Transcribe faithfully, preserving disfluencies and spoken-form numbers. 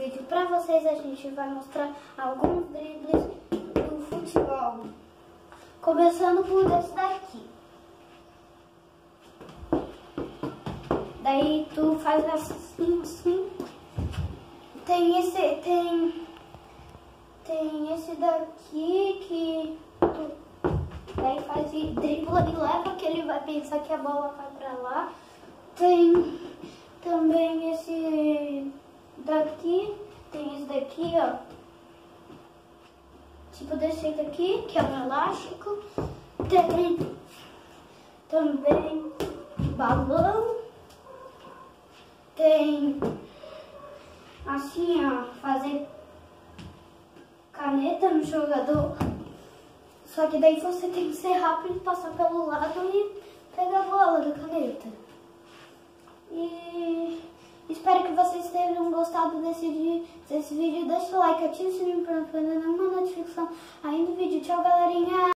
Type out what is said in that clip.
vídeo pra vocês. A gente vai mostrar alguns dribles do futebol. Começando por esse daqui. Daí tu faz assim, assim. Tem esse, tem, tem esse daqui que tu daí faz dribla e leva, que ele vai pensar que a bola vai pra lá. Tem também esse daqui, tem esse daqui, ó. Tipo desse daqui, que é um elástico. Tem também balão. Tem assim, ó, fazer caneta no jogador. Só que daí você tem que ser rápido, passar pelo lado e pegar a bola da caneta. E espero que vocês tenham gostado desse, desse vídeo. Deixa o like, ative o sininho para não perder nenhuma notificação aí do vídeo. Tchau, galerinha!